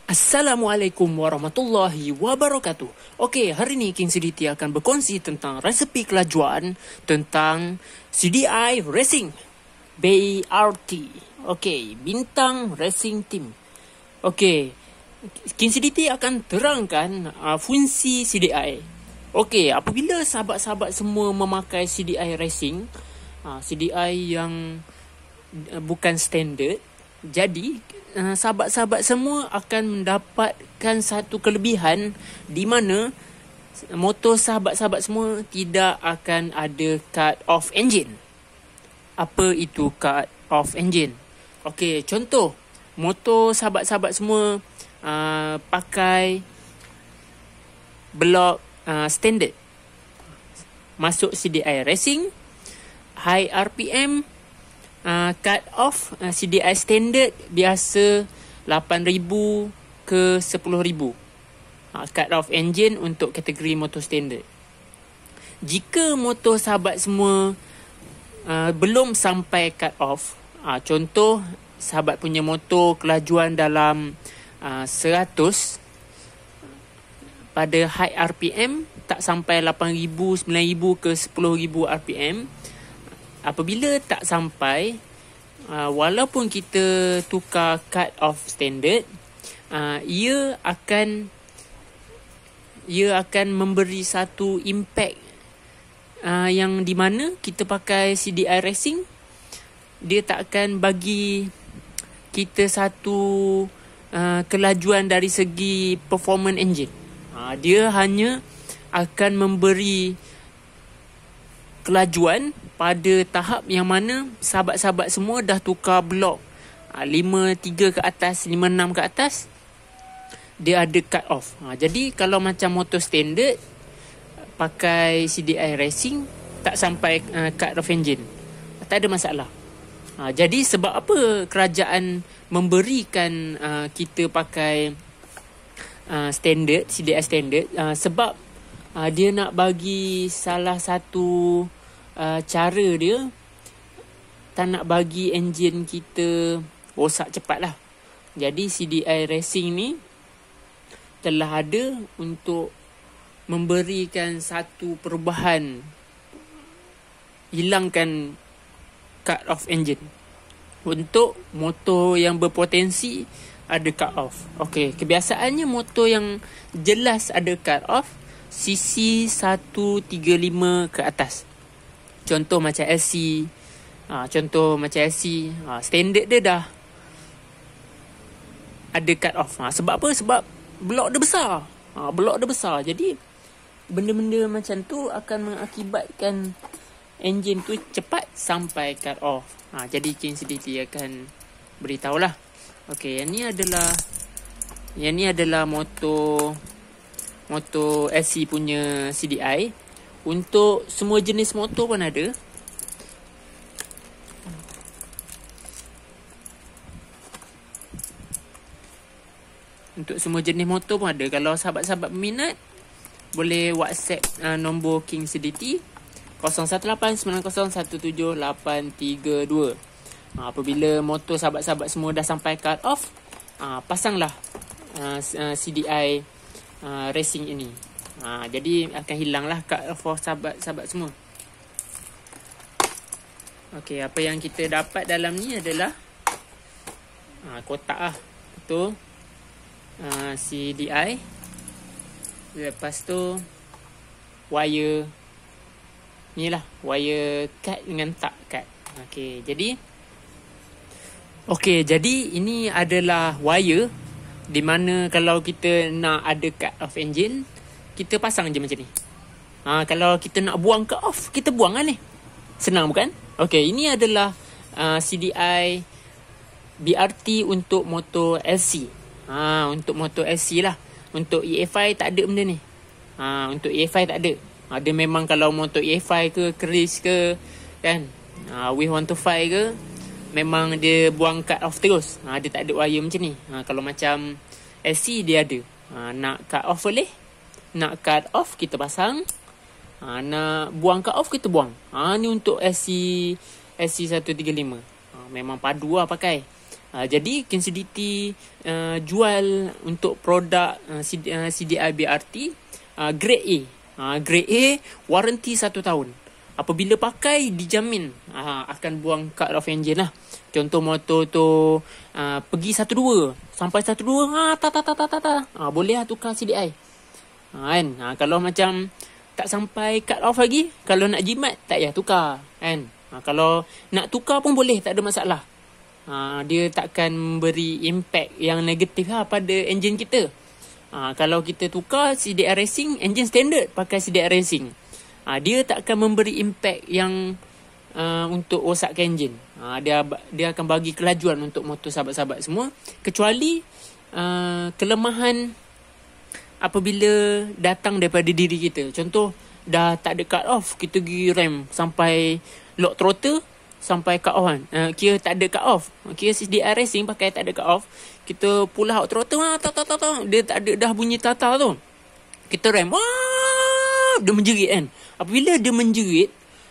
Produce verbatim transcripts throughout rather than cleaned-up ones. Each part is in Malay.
Assalamualaikum warahmatullahi wabarakatuh. Okey, hari ni King C D T akan berkongsi tentang resepi kelajuan tentang C D I Racing B R T. Okey, Bintang Racing Team. Okey, King C D T akan terangkan uh, fungsi C D I. Okey, apabila sahabat-sahabat semua memakai C D I Racing, uh, C D I yang uh, bukan standard, jadi uh, sahabat-sahabat semua akan mendapatkan satu kelebihan di mana motor sahabat-sahabat semua tidak akan ada cut off engine. Apa itu cut off engine? Okey, contoh motor sahabat-sahabat semua uh, pakai blok uh, standard, masuk C D I Racing, high R P M, Uh, cut off uh, C D I standard biasa lapan ribu ke sepuluh ribu. uh, Cut off engine untuk kategori motor standard. Jika motor sahabat semua uh, belum sampai cut off, uh, contoh sahabat punya motor kelajuan dalam uh, seratus pada high R P M, tak sampai lapan ribu, sembilan ribu ke sepuluh ribu R P M. Apabila tak sampai, uh, walaupun kita tukar cut off standard, uh, ia akan ia akan memberi satu impact uh, yang di mana kita pakai C D I Racing, dia tak akan bagi kita satu uh, kelajuan dari segi performance engine. Uh, dia hanya akan memberi kelajuan pada tahap yang mana sahabat-sahabat semua dah tukar blok lima tiga ke atas, lima enam ke atas, dia ada cut off. Ha, jadi kalau macam motor standard pakai C D I Racing tak sampai uh, cut off engine, tak ada masalah. Ha, jadi sebab apa kerajaan memberikan uh, kita pakai uh, standard, C D I standard? Uh, sebab uh, dia nak bagi salah satu Uh, cara dia tak nak bagi enjin kita rosak cepat lah. Jadi C D I Racing ni telah ada untuk memberikan satu perubahan, hilangkan cut off engine untuk motor yang berpotensi ada cut off. Okey, kebiasaannya motor yang jelas ada cut off C C seratus tiga puluh lima ke atas. Contoh macam L C, ha, contoh macam L C, ha, standard dia dah ada cut off. Ha, sebab apa? Sebab blok dia besar. Ha, blok dia besar. Jadi benda-benda macam tu akan mengakibatkan enjin tu cepat sampai cut off. Ha, jadi King C D T akan beritahulah. Okey, yang ni adalah yang ni adalah motor motor L C punya C D I. Untuk semua jenis motor pun ada. Untuk semua jenis motor pun ada. Kalau sahabat-sahabat berminat, boleh WhatsApp uh, nombor King C D T kosong satu lapan sembilan kosong satu tujuh lapan tiga dua. Ha, apabila motor sahabat-sahabat semua dah sampai cut off, ha, pasanglah uh, C D I uh, Racing ini. Ha, jadi akan hilanglah cut off for sahabat-sahabat semua. Okey, apa yang kita dapat dalam ni adalah ha, kotak lah. Betul. Ha, C D I. Lepas tu wire. Ni lah wire cut dengan tak cut. Okey, jadi Okey, jadi ini adalah wire di mana kalau kita nak ada cut off engine, kita pasang je macam ni. Ha, kalau kita nak buang cut off, kita buang lah ni. Senang bukan? Okey, ini adalah uh, C D I B R T untuk motor L C. Ha, untuk motor L C lah. Untuk E F I tak ada benda ni. Ha, untuk E F I tak ada. Ha, dia memang kalau motor E F I ke, Chris ke, kan, ha, W seratus lima ke, memang dia buang cut off terus. Ha, dia tak ada wire macam ni. Ha, kalau macam L C dia ada. Ha, nak cut off boleh. Nak cut off kita pasang. Ha, nak buang cut off kita buang. Ha, ni untuk L C L C seratus tiga puluh lima. Ha, memang padu lah pakai. Uh, jadi King C D T uh, jual untuk produk uh, C D I B R T uh, grade A. Uh, grade A warranty satu tahun. Apabila pakai dijamin uh, akan buang cut off engine lah. Contoh motor tu uh, pergi satu dua sampai satu dua ha ta ta ta ta ta. Uh, boleh lah tukar C D I. Uh, kan? Uh, kalau macam tak sampai cut off lagi, kalau nak jimat tak payah tukar, kan? Uh, kalau nak tukar pun boleh, tak ada masalah. Ha, dia takkan memberi impact yang negatif lah pada enjin kita. Ha, kalau kita tukar C D I Racing, enjin standard pakai C D I Racing, ha, dia takkan memberi impact yang uh, untuk rosakkan enjin. Ha, dia dia akan bagi kelajuan untuk motor sahabat-sahabat semua, kecuali uh, kelemahan apabila datang daripada diri kita. Contoh dah tak ada cut off, kita pergi rem sampai lock throttle sampai cut off kan. Uh, kira tak ada cut off. Kira C D I Racing pakai tak ada cut off. Kita pull out throttle. Ah, tak, tak, tak, tak. Dia tak ada dah bunyi tata tu. Kita rem. Wah, dia menjerit kan. Apabila dia menjerit,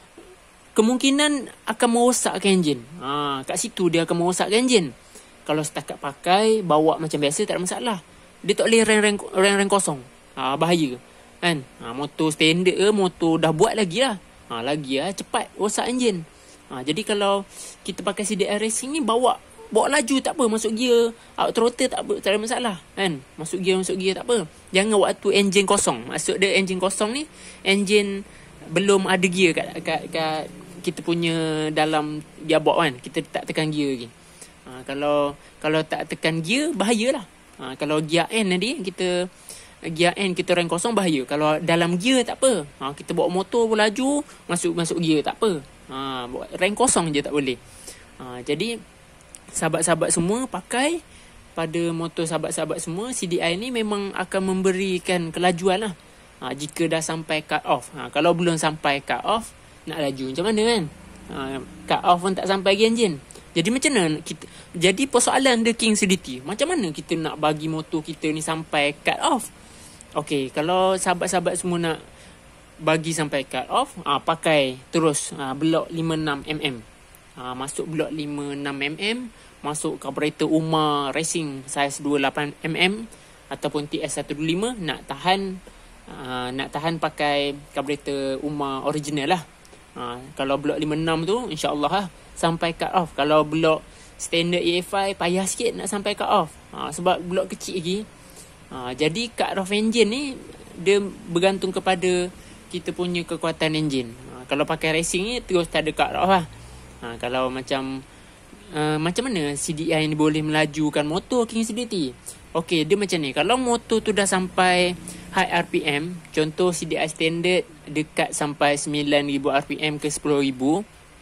kemungkinan akan merosakkan enjin. Ha, kat situ dia akan merosakkan enjin. Kalau setakat pakai, bawa macam biasa tak ada masalah. Dia tak boleh rem-rem kosong. Ha, bahaya. Kan? Ha, motor standard ke, motor dah buat lagi lah. Ha, lagi lah, cepat rosak enjin. Ha, jadi kalau kita pakai C D I Racing ni, bawa bawa laju tak apa, masuk gear, out throttle tak apa, tak ada masalah kan. Masuk gear, masuk gear tak apa. Jangan waktu enjin kosong. Maksud dia enjin kosong ni, enjin belum ada gear kat, kat, kat kita punya dalam gearbox kan. Kita tak tekan gear lagi. Ha, kalau kalau tak tekan gear, bahayalah. Ha, kalau gear N tadi, kita gear N kita rem kosong, bahaya. Kalau dalam gear tak apa. Ha, kita bawa motor berlaju, masuk masuk gear tak apa. Ha, rem kosong je tak boleh. Ha, jadi sahabat-sahabat semua pakai pada motor sahabat-sahabat semua, C D I ni memang akan memberikan kelajuan lah. Ha, jika dah sampai cut off. Ha, kalau belum sampai cut off, nak laju macam mana kan? Ha, cut off pun tak sampai lagi enjin. Jadi macam mana kita, jadi persoalan The King C D T, macam mana kita nak bagi motor kita ni sampai cut off? Okey, kalau sahabat-sahabat semua nak bagi sampai cut off, ha, pakai terus ha, blok lima puluh enam milimeter. Ha, masuk blok lima puluh enam milimeter, masuk carburetor Uma Racing saiz dua puluh lapan milimeter ataupun T S seratus dua puluh lima, nak tahan ha, nak tahan pakai carburetor Uma original lah. Ha, kalau blok lima puluh enam tu insya-Allah lah sampai cut off. Kalau blok standard E F I payah sikit nak sampai cut off. Ha, sebab blok kecil lagi. Ha, jadi cut off engine ni dia bergantung kepada kita punya kekuatan enjin. Ha, kalau pakai racing ni terus tak ada cut off lah. Ha, kalau macam uh, macam mana C D I ni boleh melajukan motor King C D T? Okey, dia macam ni. Kalau motor tu dah sampai high R P M, contoh C D I standard dekat sampai sembilan ribu R P M ke sepuluh ribu.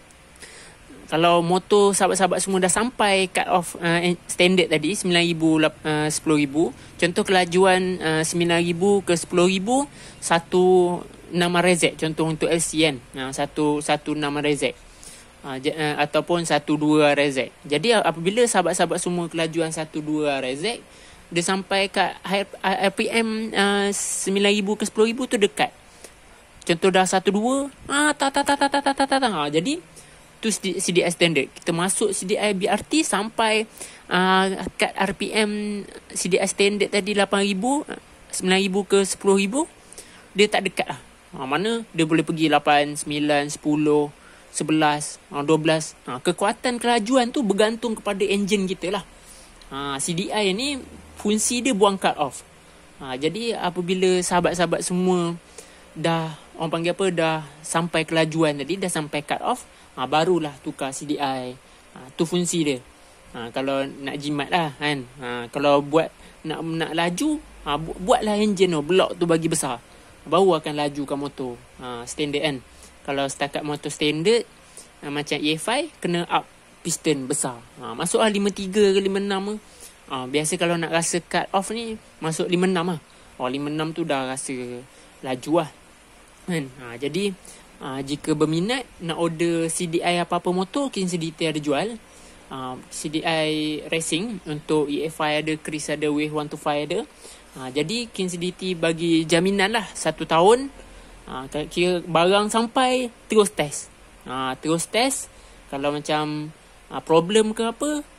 Kalau motor sahabat-sahabat semua dah sampai cut off uh, standard tadi sembilan ribu, uh, sepuluh ribu, contoh kelajuan uh, sembilan ribu ke sepuluh ribu, satu nama rezek, contoh untuk L C kan, uh, satu satu nama rezek, uh, j- uh, ataupun satu dua rezek. Jadi apabila sahabat-sahabat semua kelajuan satu dua rezek, dia sampai kat R P M uh, sembilan ribu ke sepuluh ribu tu dekat. Contoh dah satu dua, ah ta ta ta ta ta ta ta ta. Ha, jadi tu C D I standard. Kita masuk C D I B R T sampai uh, kat R P M C D I standard tadi lapan ribu, sembilan ribu ke sepuluh ribu, dia tak dekat lah. Ha, mana dia boleh pergi lapan, sembilan, sepuluh, sebelas, dua belas. Ha, kekuatan kelajuan tu bergantung kepada enjin kita lah. Ha, C D I ni fungsi dia buang cut off. Ha, jadi apabila sahabat-sahabat semua dah, orang panggil apa, dah sampai kelajuan tadi, dah sampai cut off, ha, barulah tukar C D I. Ha, tu fungsi dia. Ha, kalau nak jimat lah kan. Ha, kalau buat nak nak laju, ha, bu- buatlah enjin tu, blok tu bagi besar, baru akan lajukan motor. Ha, standard kan. Kalau setakat motor standard ha, macam E F I, kena up piston besar. Ha, masuklah lima puluh tiga ke lima puluh enam ke. Ha, biasa kalau nak rasa cut off ni, masuk lima puluh enam lah. Oh, lima puluh enam tu dah rasa laju lah kan. Ha, jadi ha, jika berminat nak order C D I apa-apa motor, King C D T ada jual. ha, C D I Racing untuk E F I ada, Chris ada, Wave seratus dua puluh lima ada. ha, Jadi King C D T bagi jaminan lah satu tahun. ha, Kira barang sampai terus test. ha, Terus test. Kalau macam ha, problem ke apa,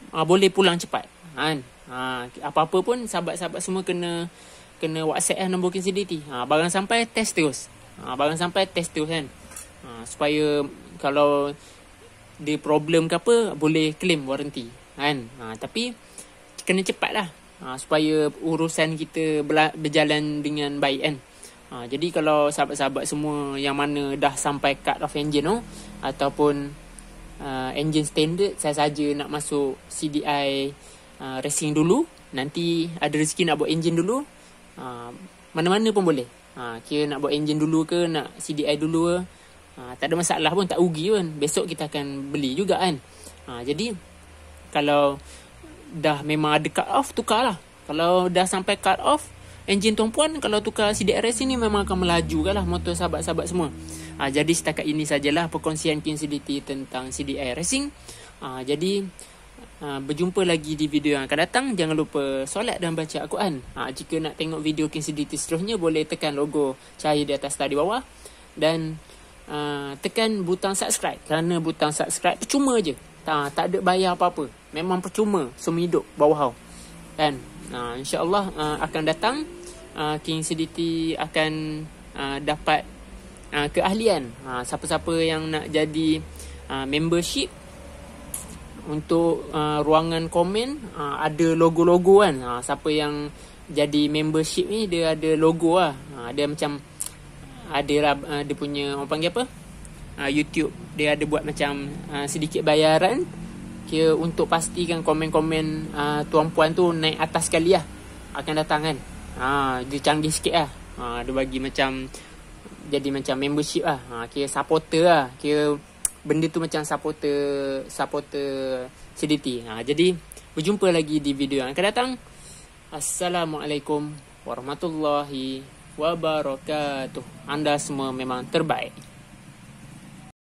uh, boleh pulang cepat kan. Uh, apa-apa pun sahabat-sahabat semua kena kena WhatsApp lah nombor King C D T. Ha, barang sampai test terus. Ha, barang sampai test terus kan. Ha, supaya kalau dia problem ke apa boleh claim warranty kan. Ha, tapi kena cepat lah. Ha, supaya urusan kita berjalan dengan baik kan. Ha, jadi kalau sahabat-sahabat semua yang mana dah sampai cut off engine tu ataupun uh, engine standard, saya saja nak masuk C D I uh, racing dulu, nanti ada rezeki nak buat engine dulu, uh, mana-mana pun boleh. Ha, kira nak buat engine dulu ke, nak C D I dulu ke, ha, tak ada masalah pun, tak rugi pun. Besok kita akan beli juga kan. Ha, jadi kalau dah memang ada cut off, tukarlah. Kalau dah sampai cut off engine tumpuan, kalau tukar C D I racing ni memang akan melaju kan lah motor sahabat-sahabat semua. Ha, jadi setakat ini sajalah perkongsian King C D T tentang C D I racing. Ha, jadi ha, berjumpa lagi di video yang akan datang. Jangan lupa solat dan baca Al-Quran. Ha, jika nak tengok video King C D T seterusnya, boleh tekan logo cahaya di atas tadi bawah. Dan uh, tekan butang subscribe. Kerana butang subscribe percuma je. Tak, tak ada bayar apa-apa. Memang percuma semua hidup bawah kan. Uh, InsyaAllah uh, akan datang uh, King C D T akan uh, dapat uh, keahlian. uh, Siapa-siapa yang nak jadi uh, membership untuk uh, ruangan komen, uh, ada logo-logo kan. uh, Siapa yang jadi membership ni, dia ada logo lah. uh, Dia macam ada uh, dia punya, orang panggil apa, uh, YouTube dia ada buat macam uh, sedikit bayaran, kira untuk pastikan komen-komen uh, tuan-puan tu naik atas sekali lah, akan datang kan. ha, Dia canggih sikit lah. ha, Dia bagi macam jadi macam membership lah. ha, Kira supporter lah. Kira benda tu macam supporter Supporter C D T. ha, Jadi berjumpa lagi di video yang akan datang. Assalamualaikum warahmatullahi wabarakatuh. Anda semua memang terbaik.